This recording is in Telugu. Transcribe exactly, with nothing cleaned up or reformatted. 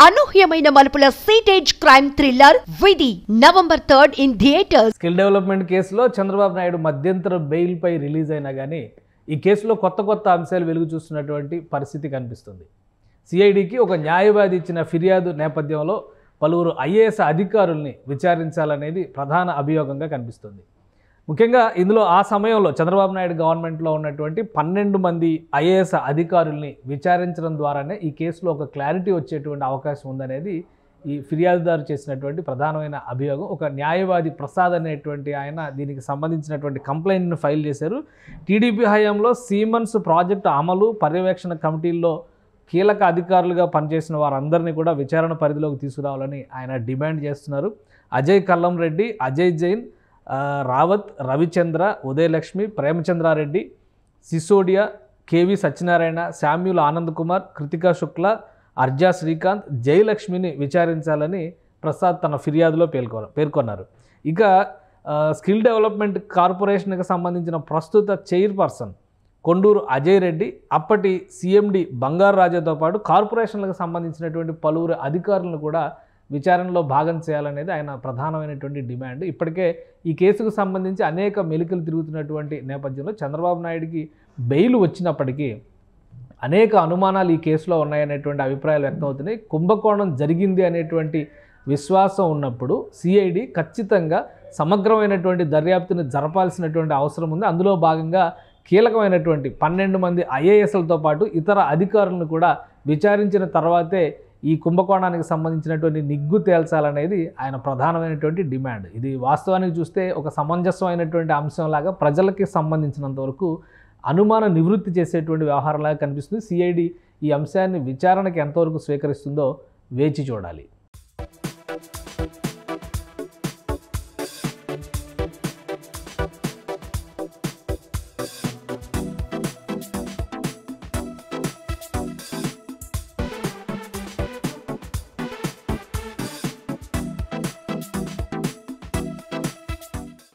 అనూహ్యమైన మలుపుల సీటేజ్ crime thriller Vidhi November third in theatres. Skill development కేసులో చంద్రబాబు నాయుడు మధ్యంతర బెయిల్ పై రిలీజ్ అయినా కానీ ఈ కేసులో కొత్త కొత్త అంశాలు వెలుగు చూస్తున్నటువంటి పరిస్థితి కనిపిస్తుంది. సిఐడికి ఒక న్యాయవాది ఇచ్చిన ఫిర్యాదు నేపథ్యంలో పలువురు ఐఏఎస్ అధికారుల్ని విచారించాలనేది ప్రధాన అభియోగంగా కనిపిస్తుంది. ముఖ్యంగా ఇందులో ఆ సమయంలో చంద్రబాబు నాయుడు గవర్నమెంట్లో ఉన్నటువంటి పన్నెండు మంది ఐఏఎస్ అధికారుల్ని విచారించడం ద్వారానే ఈ కేసులో ఒక క్లారిటీ వచ్చేటువంటి అవకాశం ఉందనేది ఈ ఫిర్యాదుదారు చేసినటువంటి ప్రధానమైన అభియోగం. ఒక న్యాయవాది ప్రసాద్ అనేటువంటి ఆయన దీనికి సంబంధించినటువంటి కంప్లైంట్ను ఫైల్ చేశారు. టీడీపీ హయాంలో సీమన్స్ ప్రాజెక్టు అమలు పర్యవేక్షణ కమిటీల్లో కీలక అధికారులుగా పనిచేసిన వారందరినీ కూడా విచారణ పరిధిలోకి తీసుకురావాలని ఆయన డిమాండ్ చేస్తున్నారు. అజయ్ కల్లం రెడ్డి, అజయ్ జైన్, రావత్, రవిచంద్ర, ఉదయలక్ష్మి, ప్రేమచంద్రారెడ్డి, సిసోడియా, కేవి సత్యనారాయణ, శామ్యుల్ ఆనంద్ కుమార్, కృతికా శుక్ల, అర్జా శ్రీకాంత్, జయలక్ష్మిని విచారించాలని ప్రసాద్ తన ఫిర్యాదులో పేర్కొ పేర్కొన్నారు. ఇక స్కిల్ డెవలప్మెంట్ కార్పొరేషన్కి సంబంధించిన ప్రస్తుత చైర్పర్సన్ కొండూరు అజయ్ రెడ్డి, అప్పటి సీఎండి బంగారు రాజాతో పాటు కార్పొరేషన్లకు సంబంధించినటువంటి పలువురు అధికారులను కూడా విచారణలో భాగం చేయాలనేది ఆయన ప్రధానమైనటువంటి డిమాండ్. ఇప్పటికే ఈ కేసుకు సంబంధించి అనేక మెలికలు తిరుగుతున్నటువంటి నేపథ్యంలో చంద్రబాబు నాయుడికి బెయిల్ వచ్చినప్పటికీ అనేక అనుమానాలు ఈ కేసులో ఉన్నాయనేటువంటి అభిప్రాయాలు వ్యక్తమవుతున్నాయి. కుంభకోణం జరిగింది అనేటువంటి విశ్వాసం ఉన్నప్పుడు సిఐడి ఖచ్చితంగా సమగ్రమైనటువంటి దర్యాప్తుని జరపాల్సినటువంటి అవసరం ఉంది. అందులో భాగంగా కీలకమైనటువంటి పన్నెండు మంది ఐఏఎస్లతో పాటు ఇతర అధికారులను కూడా విచారించిన తర్వాతే ఈ కుంభకోణానికి సంబంధించినటువంటి నిగ్గు తేల్చాలనేది ఆయన ప్రధానమైనటువంటి డిమాండ్. ఇది వాస్తవానికి చూస్తే ఒక సమంజసమైనటువంటి అంశంలాగా ప్రజలకి సంబంధించినంత వరకు అనుమాన నివృత్తి చేసేటువంటి వ్యవహారంలాగా కనిపిస్తుంది. సిఐడి ఈ అంశాన్ని విచారణకి ఎంతవరకు స్వీకరిస్తుందో వేచి చూడాలి.